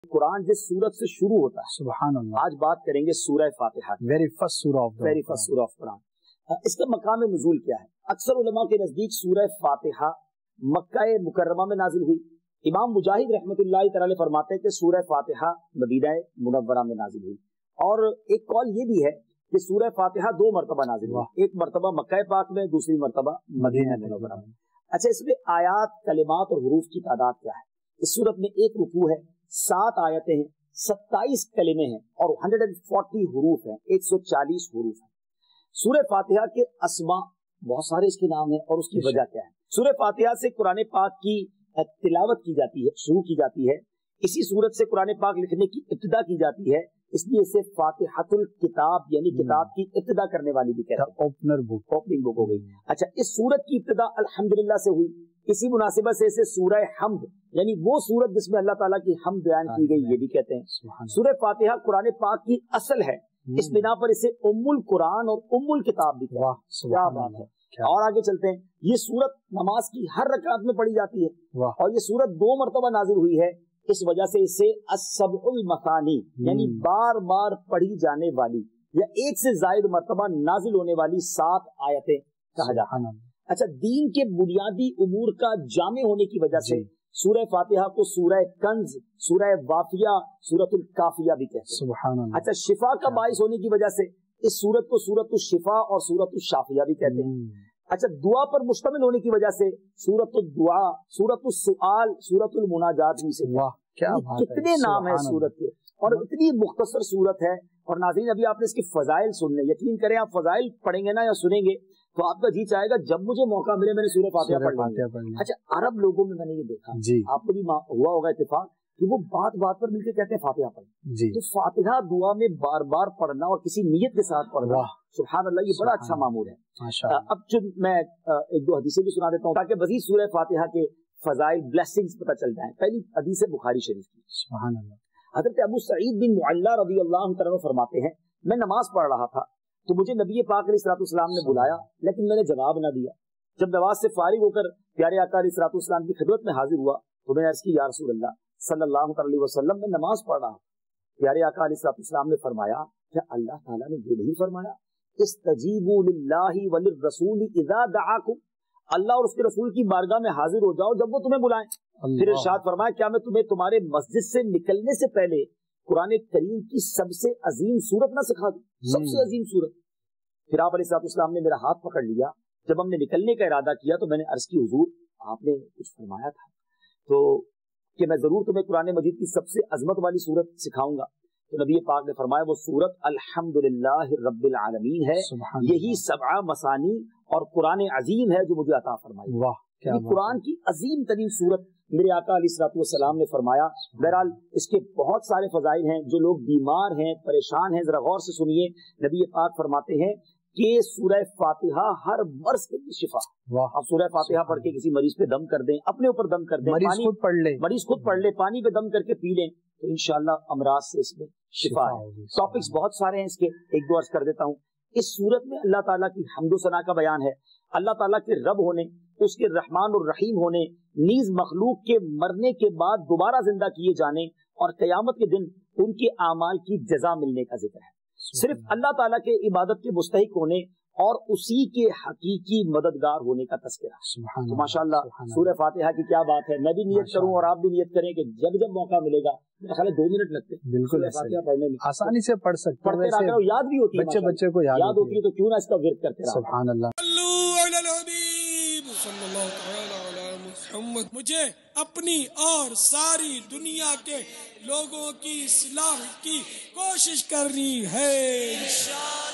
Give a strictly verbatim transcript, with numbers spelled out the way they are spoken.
قرآن جس سورت سے شروع ہوتا ہے، سبحان اللہ، آج بات کریں گے سورہ فاتحہ، ویری فرسٹ سورہ آف ویری فرسٹ سورہ آف قرآن۔ اس کا مقام نزول کیا ہے؟ اکثر علماء کے نزدیک سورہ فاتحہ مکہ مکرمہ میں نازل ہوئی۔ امام مجاہد رحمۃ اللہ تعالی فرماتے ہیں کہ سورہ فاتحہ مدینہ منورہ میں نازل ہوئی، اور ایک قول یہ بھی ہے کہ سورہ فاتحہ دو مرتبہ نازل ہوئی، ایک مرتبہ مکہ پاک میں، دوسری مرتبہ مدینہ منورہ میں۔ اچھا، اس میں آیات، کلمات اور حروف کی تعداد کیا ہے؟ اس صورت میں ایک رکوع ہے، سات آیتیں ہیں، ستائیس کلمے ہیں اور ایک سو چالیس حروف ہیں، ایک سو چالیس حروف ہیں۔ سورہ فاتحہ کے اسماء بہت سارے اس کے نام ہیں، اور اس کی وجہ کیا ہے؟ سورہ فاتحہ سے قرآن پاک کی تلاوت کی جاتی ہے، شروع کی جاتی ہے، اسی صورت سے قرآن پاک لکھنے کی ابتدا کی جاتی ہے، اس لیے اسے فاتحۃ الکتاب یعنی کتاب کی ابتدا کرنے والی بھی کہتے ہیں، اوپنر بک، اوپننگ بک ہو گئی۔ اچھا، اس سورت کی ابتدا الحمدللہ سے ہوئی، اسی مناسبت سے اسے سورہ حمد یعنی وہ سورت جس میں اللہ تعالیٰ کی حمد بیان کی گئی یہ بھی کہتے ہیں۔ سورہ فاتحہ قرآن پاک کی اصل ہے، اس بنا پر اسے ام القرآن اور ام الکتاب بھی کہتے ہیں۔ کیا بات ہے! اور آگے چلتے ہیں، یہ سورت نماز کی ہر رکعت میں پڑھی جاتی ہے، اور یہ سورت دو مرتبہ نازل ہوئی ہے، اس وجہ سے اسے السبع المثانی یعنی بار بار پڑھی جانے والی یا ایک سے زائد مرتبہ نازل ہونے والی سات آیتیں کہا جاتا ہے۔ اچھا، دین کے بنیادی امور کا جامع ہونے کی وجہ سے سورہ فاتحہ کو سورہ کنز، سورہ وافیہ، سورۃ الکافیہ بھی کہتے ہیں۔ سبحان اللہ۔ اچھا، شفا کا باعث ہونے کی وجہ سے اس سورت کو سورۃ الشفا اور سورۃ الشافیہ بھی کہتے ہیں۔ اچھا، دعا پر مشتمل ہونے کی وجہ سے سورۃ الدعاء، سورۃ السؤال، سورۃ المناجات بھی سے کتنے نام ہیں سورت کے، اور اتنی مختصر سورت ہے۔ اور ناظرین، ابھی آپ نے اس کی فضائل سن لیں، یقین کریں آپ فضائل پڑھیں گے نا یا سنیں گے تو آپ کا جی چاہے گا جب مجھے موقع ملے میں نے سورہ فاتحہ پڑھ لوں۔ اچھا، عرب لوگوں میں میں نے یہ دیکھا، آپ کو بھی ہوا ہوگا اتفاق کہ وہ بات بات پر مل کے کہتے ہیں فاتحہ پڑھیں، تو فاتحہ دعا میں بار بار پڑھنا اور کسی نیت کے ساتھ پڑھنا، سبحان اللہ، یہ بڑا اچھا معمول ہے۔ اب جو میں ایک دو حدیثیں بھی سنا دیتا ہوں تاکہ مزید سورہ فاتحہ کے فضائل، بلیسنگز پتہ چل جائیں۔ پہلی حدیث بخاری شریف کی، سبحان اللہ، حضرت ابو سعید بن معلہ رضی اللہ عنہ فرماتے ہیں، میں نماز پڑھ رہا تھا تو مجھے نبی پاک علیہ الصلوۃ والسلام نے بلایا، لیکن میں نے جواب نہ دیا۔ جب نماز سے فارغ ہو کر پیارے آقا علیہ الصلوۃ والسلام کی خدمت میں حاضر ہوا تو میں نے عرض کی، یا رسول اللہ صلی اللہ علیہ وسلم، میں نماز پڑھ رہا ہوں۔ پیارے آقا علیہ الصلوۃ والسلام نے فرمایا، کیا اللہ تعالیٰ نے یہ نہیں فرمایا استجیبوا للہ وللرسول اذا دعاکم، اللہ اور اس کے رسول کی بارگاہ میں حاضر ہو جاؤ جب وہ تمہیں بلائیں؟ پھر ارشاد فرمایا، کیا میں تمہیں تمہارے مسجد سے نکلنے سے پہلے قرآن کریم کی سب سے عظیم سورت نہ سکھا دوں؟ سب سے عظیم سورت۔ پھر آپ علیہ الصلوۃ والسلام نے میرا ہاتھ پکڑ لیا، جب ہم نے نکلنے کا ارادہ کیا تو میں نے عرض کی، حضور آپ نے کچھ فرمایا تھا تو کہ میں ضرور تمہیں قرآن مجید کی سب سے عظمت والی سورت سکھاؤں گا۔ تو نبی پاک نے فرمایا وہ سورت الحمدللہ رب العالمین ہے، یہی سبع مثانی اور قرآن عظیم ہے جو مجھے عطا فرمائی۔ واہ، قرآن کی عظیم ترین سورت میرے آقا علیہ الصلوۃ والسلام نے فرمایا۔ بہرحال اس کے بہت سارے فضائل ہیں، جو لوگ بیمار ہیں، پریشان ہیں، ذرا غور سے سنیے۔ نبی پاک فرماتے ہیں کہ سورہ فاتحہ ہر مرض کے لیے شفا۔ آپ سورہ فاتحہ پڑھ کے کسی مریض پہ دم کر دیں، اپنے اوپر دم کر دیں، مریض خود پڑھ لے، مریض خود پڑھ لے، پانی پہ دم کر کے پی لیں تو انشاءاللہ امراض سے اس میں شفا ہے۔ ٹاپکس بہت سارے ہیں اس کے، ایک دو عرض کر دیتا ہوں۔ اس سورت میں اللہ تعالیٰ کی حمد و ثنا کا بیان ہے، اللہ تعالیٰ کے رب ہونے، اس کے رحمان الرحیم ہونے، نیز مخلوق کے مرنے کے بعد دوبارہ زندہ کیے جانے اور قیامت کے دن ان کے اعمال کی جزا ملنے کا ذکر ہے۔ صرف اللہ تعالیٰ کے عبادت کے مستحق ہونے اور اسی کے حقیقی مددگار ہونے کا تذکرہ۔ تو ماشاءاللہ سورہ فاتحہ کی کیا بات ہے۔ میں بھی نیت کروں اور آپ بھی نیت کریں کہ جب جب موقع ملے گا، میرا خیال ہے دو منٹ لگتے ہیں بالکل فاتحہ پڑھنے میں، آسانی سے پڑھ سکتے پڑھتے رہا کرو، یاد بھی ہوتی ہے، بچے بچے کو یاد ہوتی ہے تو کیوں نہ اس کا ورد کرتے رہا۔ سبحان اللہ۔ مجھے اپنی اور ساری دنیا کے لوگوں کی اصلاح کی کوشش کرنی ہے۔